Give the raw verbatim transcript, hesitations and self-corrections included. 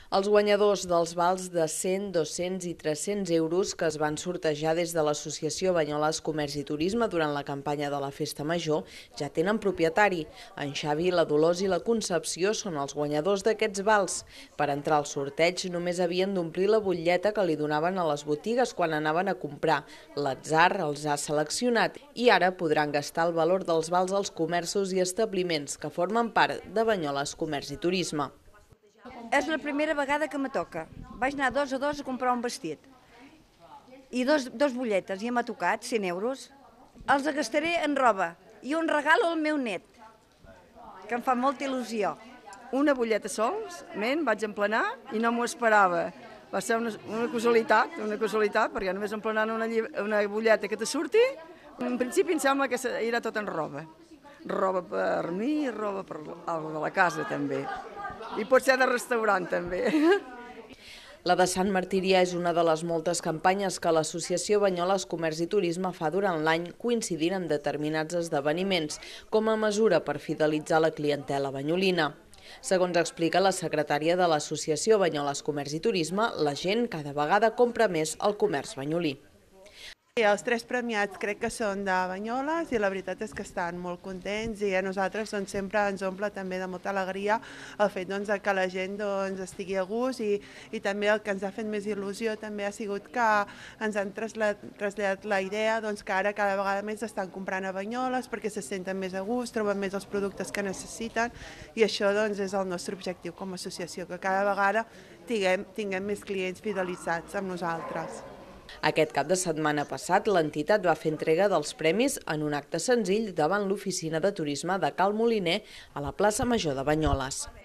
Els guanyadors dels vals de cent, dos-cents i tres-cents euros que es van sortejar des de l'Associació Banyoles Comerç i Turisme durant la campanya de la Festa Major ja tenen propietari. En Xavi, la Dolors i la Concepció són els guanyadors d'aquests vals. Per entrar al sorteig només havien d'omplir la butlleta que li donaven a les botigues quan anaven a comprar. L'atzar els ha seleccionat i ara podran gastar el valor dels vals als comerços i establiments que formen part de Banyoles Comerç i Turisme. És la primera vegada que me toca. Vaig anar dos a dos a comprar un vestit i dos, dos butlletes i m'ha tocat cent euros. Els gastaré en roba i un regalo al meu net, que em fa molta il·lusió. Una butlleta sols, men, vaig emplenar i no m'ho esperava. Va ser una, una casualitat, una casualitat, perquè només emplenant una, una butlleta que te surti, en principi em sembla que irà tot en roba. Roba per mi i roba per la casa també. I pot ser de restaurant també. La de Sant Martirià és una de les moltes campanyes que l'Associació Banyoles Comerç i Turisme fa durant l'any coincidint amb determinats esdeveniments, com a mesura per fidelitzar la clientela banyolina. Segons explica la secretària de l'Associació Banyoles Comerç i Turisme, la gent cada vegada compra més el comerç banyolí. Els tres premiats crec que són de Banyoles i la veritat és que estan molt contents i a nosaltres doncs, sempre ens omple també de molta alegria el fet doncs, que la gent doncs, estigui a gust i, i també el que ens ha fet més il·lusió també ha sigut que ens han traslladat, traslladat la idea doncs, que ara cada vegada més estan comprant a Banyoles perquè se senten més a gust, troben més els productes que necessiten i això doncs, és el nostre objectiu com a associació, que cada vegada tinguem, tinguem més clients fidelitzats amb nosaltres. Aquest cap de setmana passat, l'entitat va fer entrega dels premis en un acte senzill davant l'oficina de turisme de Cal Moliner a la plaça Major de Banyoles.